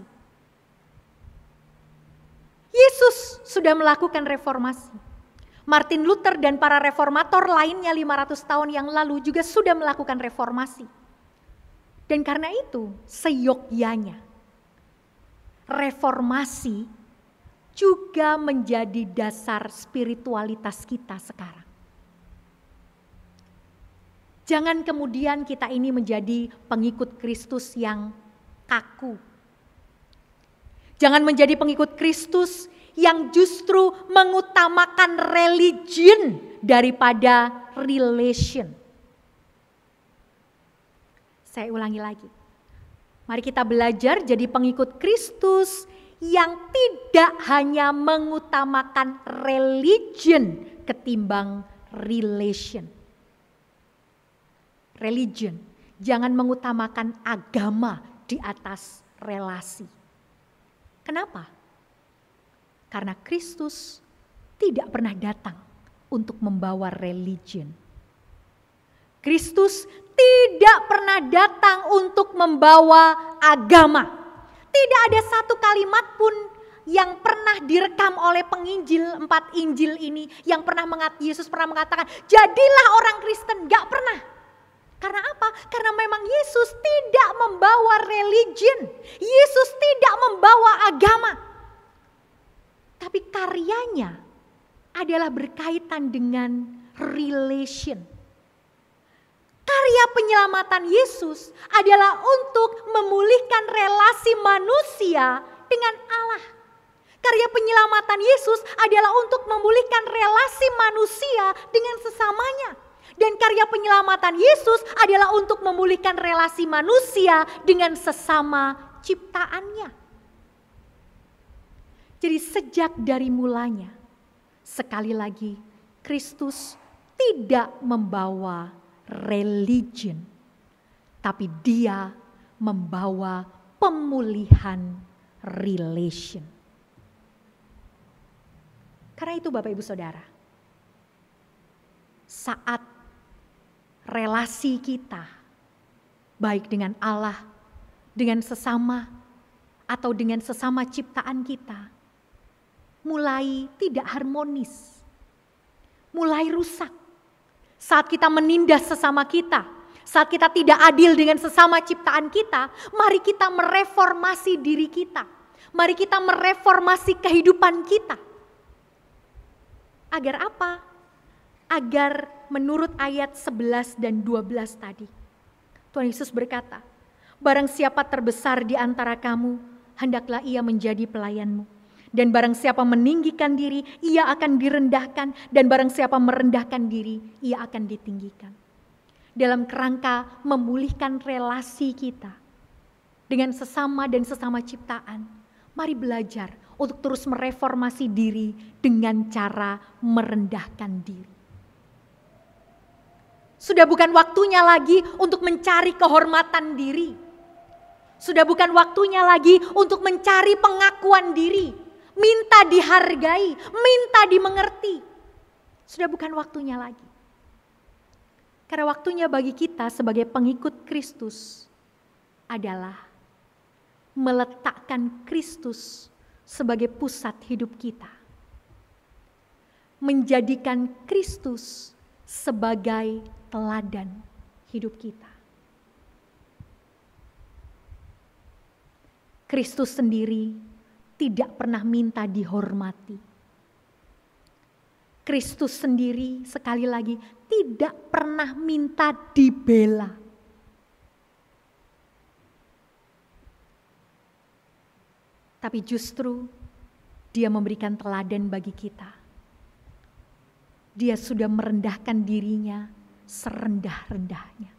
Yesus sudah melakukan reformasi. Martin Luther dan para reformator lainnya 500 tahun yang lalu juga sudah melakukan reformasi. Dan karena itu seyogyanya reformasi juga menjadi dasar spiritualitas kita sekarang. Jangan kemudian kita ini menjadi pengikut Kristus yang kaku. Jangan menjadi pengikut Kristus yang justru mengutamakan religion daripada relation. Saya ulangi lagi. Mari kita belajar jadi pengikut Kristus yang tidak hanya mengutamakan religion ketimbang relation. Religion, jangan mengutamakan agama di atas relasi. Kenapa? Karena Kristus tidak pernah datang untuk membawa religion. Kristus tidak pernah datang untuk membawa agama. Tidak ada satu kalimat pun yang pernah direkam oleh penginjil 4 Injil ini yang pernah Yesus pernah mengatakan, jadilah orang Kristen. Gak pernah. Karena apa? Karena memang Yesus tidak membawa religion. Yesus tidak membawa agama. Tapi karyanya adalah berkaitan dengan relation. Karya penyelamatan Yesus adalah untuk memulihkan relasi manusia dengan Allah. Karya penyelamatan Yesus adalah untuk memulihkan relasi manusia dengan sesamanya. Dan karya penyelamatan Yesus adalah untuk memulihkan relasi manusia dengan sesama ciptaannya. Jadi sejak dari mulanya, sekali lagi Kristus tidak membawa religion, tapi dia membawa pemulihan relation. Karena itu Bapak Ibu Saudara, saat relasi kita, baik dengan Allah, dengan sesama, atau dengan sesama ciptaan kita, mulai tidak harmonis, mulai rusak. Saat kita menindas sesama kita, saat kita tidak adil dengan sesama ciptaan kita, mari kita mereformasi diri kita. Mari kita mereformasi kehidupan kita. Agar apa? Agar menurut ayat 11 dan 12 tadi, Tuhan Yesus berkata, barang siapa terbesar di antara kamu, hendaklah ia menjadi pelayanmu. Dan barang siapa meninggikan diri, ia akan direndahkan. Dan barang siapa merendahkan diri, ia akan ditinggikan. Dalam kerangka memulihkan relasi kita dengan sesama dan sesama ciptaan, mari belajar untuk terus mereformasi diri dengan cara merendahkan diri. Sudah bukan waktunya lagi untuk mencari kehormatan diri. Sudah bukan waktunya lagi untuk mencari pengakuan diri. Minta dihargai, minta dimengerti. Sudah bukan waktunya lagi. Karena waktunya bagi kita sebagai pengikut Kristus adalah meletakkan Kristus sebagai pusat hidup kita. Menjadikan Kristus sebagai teladan hidup kita. Kristus sendiri tidak pernah minta dihormati. Kristus sendiri sekali lagi tidak pernah minta dibela. Tapi justru dia memberikan teladan bagi kita. Dia sudah merendahkan dirinya serendah-rendahnya.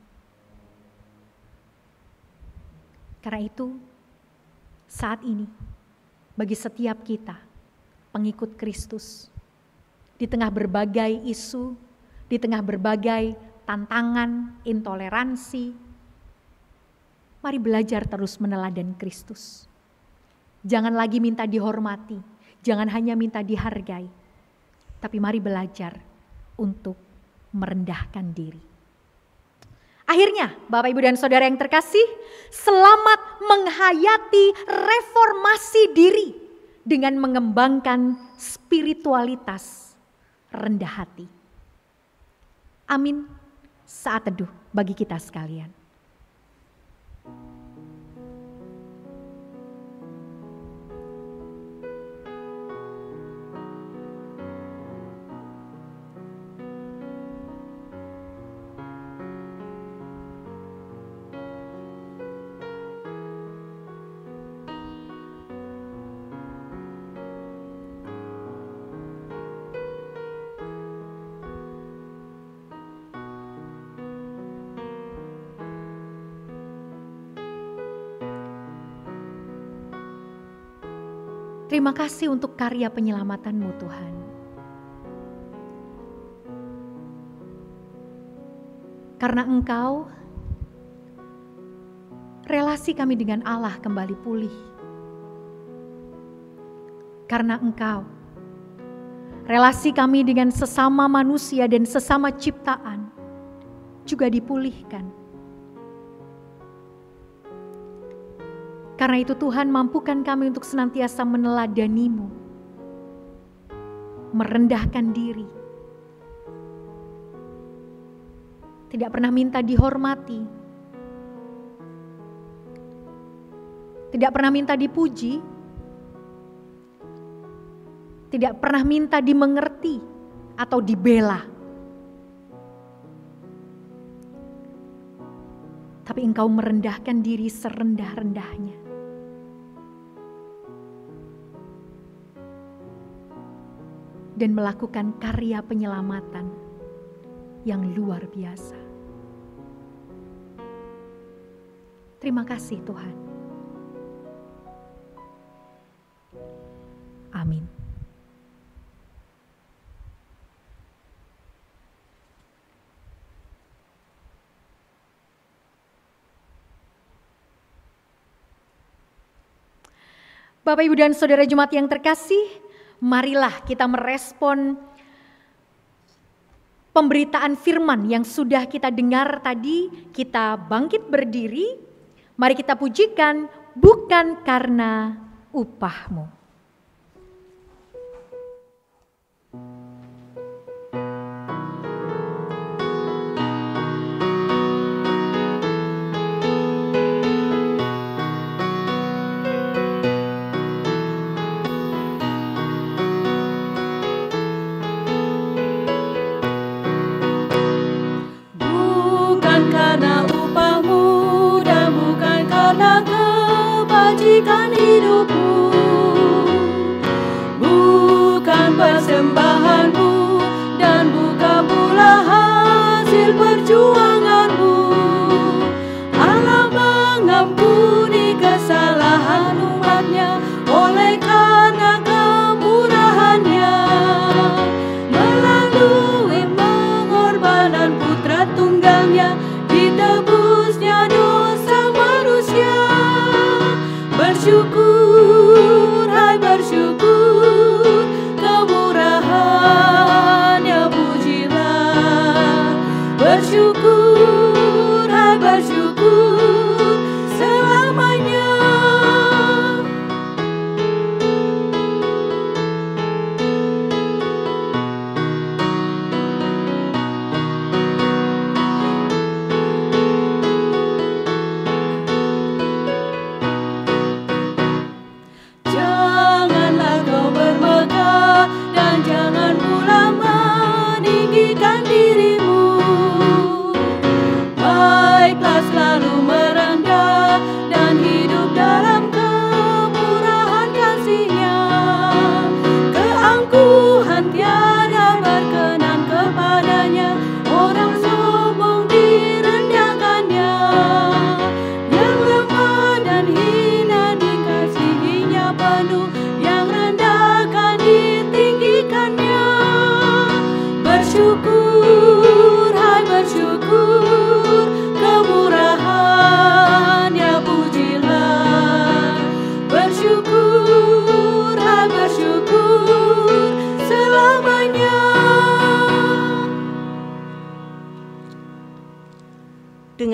Karena itu saat ini bagi setiap kita, pengikut Kristus. Di tengah berbagai isu, di tengah berbagai tantangan, intoleransi, mari belajar terus meneladani Kristus. Jangan lagi minta dihormati, jangan hanya minta dihargai, tapi mari belajar untuk merendahkan diri. Akhirnya, Bapak, Ibu, dan Saudara yang terkasih, selamat menghayati reformasi diri dengan mengembangkan spiritualitas rendah hati. Amin. Saat teduh bagi kita sekalian. Terima kasih untuk karya penyelamatan-Mu, Tuhan. Karena Engkau, relasi kami dengan Allah kembali pulih. Karena Engkau, relasi kami dengan sesama manusia dan sesama ciptaan juga dipulihkan. Karena itu Tuhan, mampukan kami untuk senantiasa meneladani-Mu, merendahkan diri, tidak pernah minta dihormati, tidak pernah minta dipuji, tidak pernah minta dimengerti atau dibela. Tapi Engkau merendahkan diri serendah-rendahnya. Dan melakukan karya penyelamatan yang luar biasa. Terima kasih Tuhan. Amin. Bapak, Ibu, dan Saudara Jemaat yang terkasih, marilah kita merespon pemberitaan firman yang sudah kita dengar tadi. Kita bangkit berdiri, mari kita pujikan bukan karena upah-Mu. Kebajikan hidupmu, bukan persembahanmu, dan bukan pula hasil perjuanganmu. Allah mengampuni kesalahan umatnya oleh karena kemurahannya, melalui pengorbanan putra tunggalnya ditebusnya dosa manusia. Bersyukur, hai bersyukur, kemurahannya pujilah. Bersyukur, hai bersyukur, selamanya.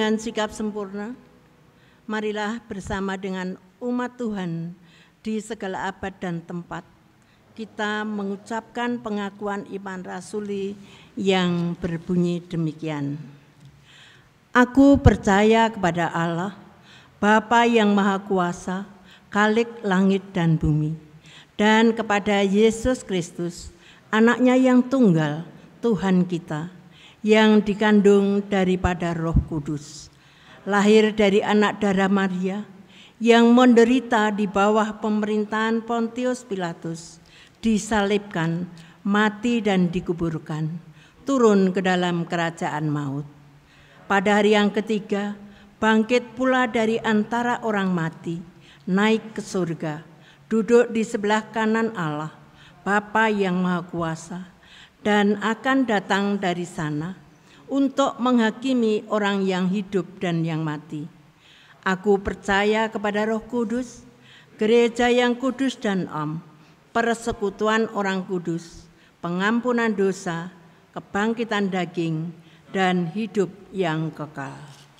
dengan sikap sempurna, marilah bersama dengan umat Tuhan di segala abad dan tempat kita mengucapkan pengakuan iman rasuli yang berbunyi demikian. Aku percaya kepada Allah, Bapa yang Maha Kuasa, Khalik langit dan bumi, dan kepada Yesus Kristus, Anaknya yang tunggal, Tuhan kita, yang dikandung daripada Roh Kudus, lahir dari anak darah Maria, yang menderita di bawah pemerintahan Pontius Pilatus, disalibkan, mati dan dikuburkan, turun ke dalam kerajaan maut. Pada hari yang ketiga, bangkit pula dari antara orang mati, naik ke surga, duduk di sebelah kanan Allah, Bapa yang Maha Kuasa, dan akan datang dari sana untuk menghakimi orang yang hidup dan yang mati. Aku percaya kepada Roh Kudus, gereja yang kudus dan am, persekutuan orang kudus, pengampunan dosa, kebangkitan daging, dan hidup yang kekal.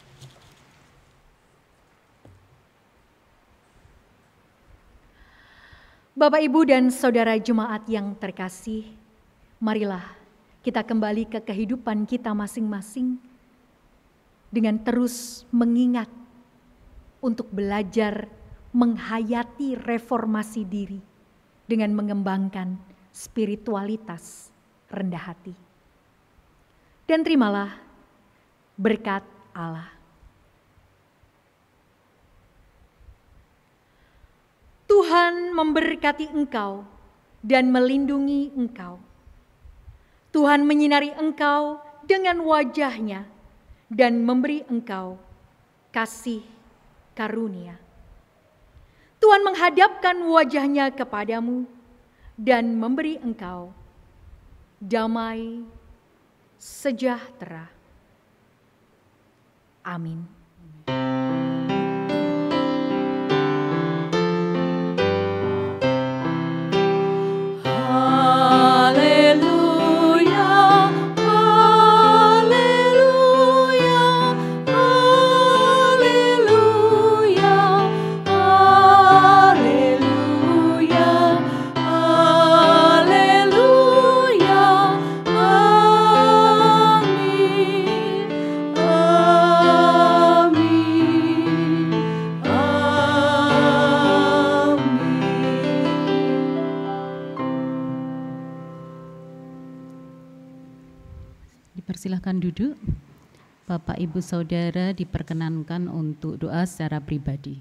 Bapak, Ibu, dan Saudara jemaat yang terkasih, marilah kita kembali ke kehidupan kita masing-masing dengan terus mengingat untuk belajar menghayati reformasi diri dengan mengembangkan spiritualitas rendah hati. Dan terimalah berkat Allah. Tuhan memberkati engkau dan melindungi engkau. Tuhan menyinari engkau dengan wajah-Nya dan memberi engkau kasih karunia. Tuhan menghadapkan wajah-Nya kepadamu dan memberi engkau damai sejahtera. Amin. Silakan duduk. Bapak, Ibu, Saudara diperkenankan untuk doa secara pribadi.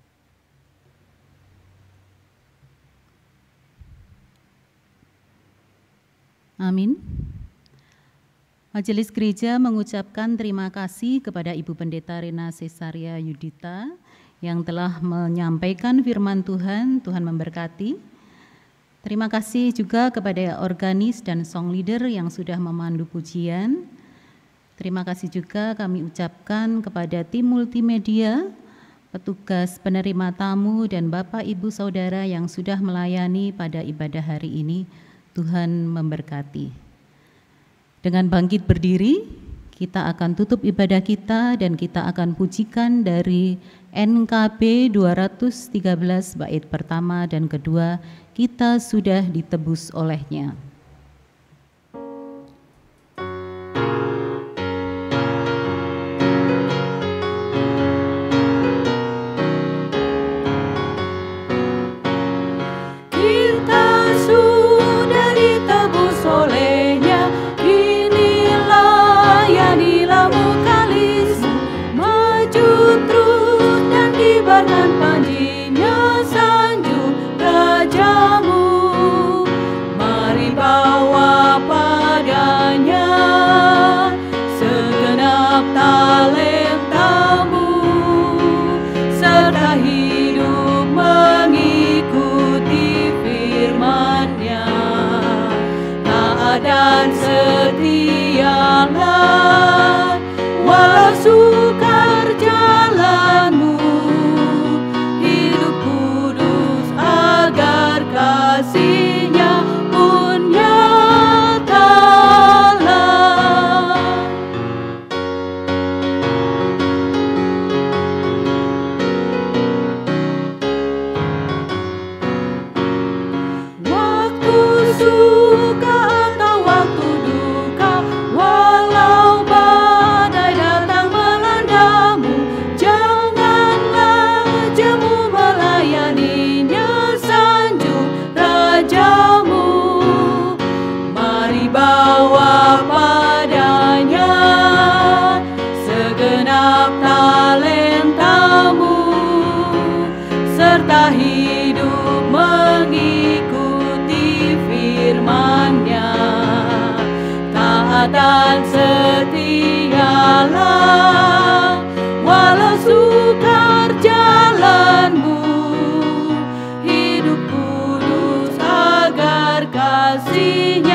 Amin. Majelis Gereja mengucapkan terima kasih kepada Ibu Pendeta Rena Cesaria Yudita yang telah menyampaikan firman Tuhan. Tuhan memberkati. Terima kasih juga kepada organis dan song leader yang sudah memandu pujian. Terima kasih juga kami ucapkan kepada tim multimedia, petugas penerima tamu, dan Bapak, Ibu, Saudara yang sudah melayani pada ibadah hari ini. Tuhan memberkati. Dengan bangkit berdiri, kita akan tutup ibadah kita dan kita akan pujikan dari NKB 213 bait pertama dan kedua, kita sudah ditebus oleh-Nya. Dan setialah walau sukar jalanmu, hidup kudus agar kasih-Nya pun nyatalah. Kita hidup mengikuti firman-Nya, taat dan setialah, walau sukar jalanmu. Hidup kudus agar kasih